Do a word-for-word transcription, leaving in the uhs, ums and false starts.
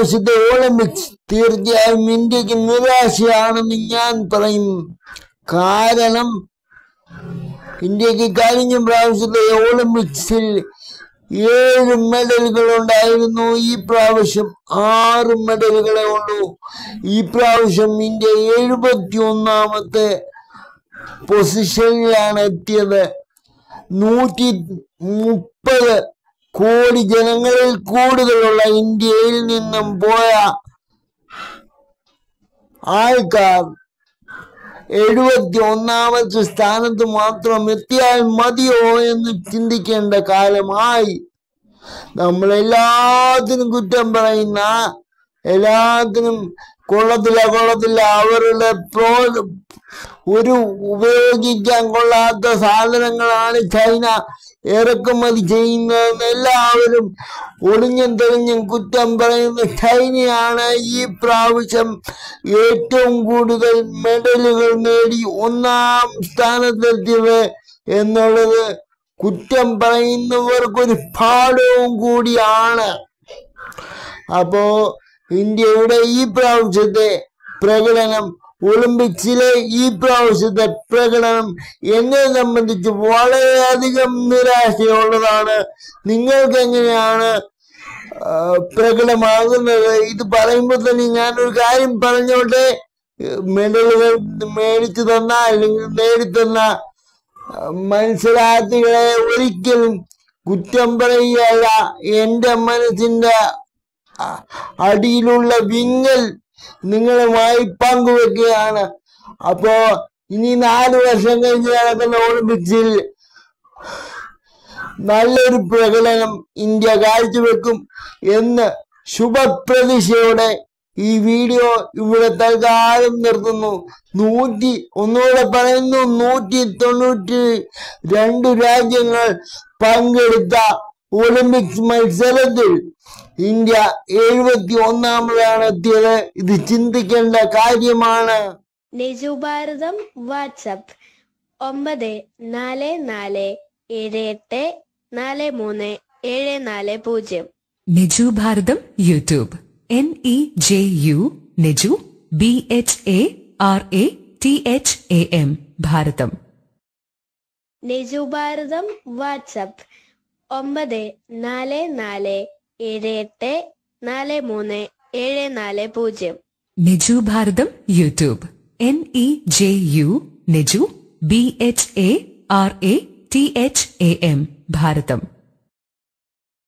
ഇപ്രാവശ്യത്തെ ഒളിമ്പിക്സ് തീർച്ചയായും ഇന്ത്യക്ക് നിരാശയാണെന്ന് ഞാൻ പറയും. കാരണം ഇന്ത്യക്ക് കഴിഞ്ഞ പ്രാവശ്യത്തെ ഒളിമ്പിക്സിൽ ഏഴ് മെഡലുകൾ ഉണ്ടായിരുന്നു. ഈ പ്രാവശ്യം ആറ് മെഡലുകളെ ഉള്ളൂ. ഈ പ്രാവശ്യം ഇന്ത്യ എഴുപത്തി ഒന്നാമത്തെ പൊസിഷനിലാണ് എത്തിയത്. നൂറ്റി മുപ്പത് കോടി ജനങ്ങളിൽ കൂടുതലുള്ള ഇന്ത്യയിൽ നിന്നും പോയ ആൾക്കാർ എഴുപത്തി ഒന്നാമത്തെ സ്ഥാനത്ത് മാത്രം എത്തിയാൽ മതിയോ എന്ന് ചിന്തിക്കേണ്ട കാലമായി. നമ്മളെല്ലാത്തിനും കുറ്റം പറയുന്ന, എല്ലാത്തിനും കൊള്ളത്തില്ല കൊള്ളത്തില്ല അവരുടെ പ്രോ ഒരു ഉപയോഗിക്കാൻ കൊള്ളാത്ത സാധനങ്ങളാണ് ചൈന ഇറക്കുമതി ചെയ്യുന്നതെന്ന് എല്ലാവരും ഒളിഞ്ഞും തെളിഞ്ഞും കുറ്റം പറയുന്ന ചൈനയാണ് ഈ പ്രാവശ്യം ഏറ്റവും കൂടുതൽ മെഡലുകൾ നേടി ഒന്നാം സ്ഥാനത്തെത്തിയത് എന്നുള്ളത് കുറ്റം പറയുന്നവർക്കൊരു പാഠവും കൂടിയാണ്. അപ്പോ ഇന്ത്യയുടെ ഈ പ്രാവശ്യത്തെ പ്രകടനം, ഒളിമ്പിക്സിലെ ഈ പ്രാവശ്യത്തെ പ്രകടനം എന്നെ സംബന്ധിച്ച് വളരെയധികം നിരാശയുള്ളതാണ്. നിങ്ങൾക്ക് എങ്ങനെയാണ് പ്രകടമാകുന്നത്? ഇത് പറയുമ്പോൾ തന്നെ ഞാനൊരു കാര്യം പറഞ്ഞോട്ടെ. മെഡലുകൾ മേടിച്ചു തന്ന അല്ലെങ്കിൽ നേടിത്തന്ന മത്സരാർത്ഥികളെ ഒരിക്കലും കുറ്റം പറയുകയല്ല, എൻ്റെ മനസ്സിന്റെ അടിയിലുള്ള വിങ്ങൽ നിങ്ങളുമായി പങ്കുവെക്കുകയാണ്. അപ്പോ ഇനി നാല് വർഷം കഴിഞ്ഞ് നടക്കുന്ന ഒളിമ്പിക്സിൽ നല്ലൊരു പ്രകടനം ഇന്ത്യ കാഴ്ചവെക്കും എന്ന് ശുഭപ്രതീക്ഷയോടെ ഈ വീഡിയോ ഇവിടെ തൽക്കാലം നിർത്തുന്നു. നൂറ്റി ഒന്നുകൂടെ പറയുന്നു നൂറ്റി തൊണ്ണൂറ്റി രണ്ട് രാജ്യങ്ങൾ പങ്കെടുത്ത ഒളിമ്പിക്സ് മത്സരത്തിൽ ഇന്ത്യ എഴുപത്തി ഒന്നാമതാണ് എത്തിയത്. ഇത് ചിന്തിക്കേണ്ട കാര്യമാണ്. നെജു ഭാരതം വാട്സപ്പ് ഒമ്പത് നാല് നാല് ഏഴ് എട്ട് നാല് മൂന്ന് ഏഴ് നാല് പൂജ്യം. Neju Bharatham YouTube N E J U Neju B H A R A T H A M Bharatham. Neju Bharatham WhatsApp ഒമ്പത് നാല് നാല് ഏഴ് എട്ട് നാല് മൂന്ന് ഏഴ് നാല് പൂജ്യം. Neju Bharatham YouTube N E J U Neju B H A R A T H A M Bharatam.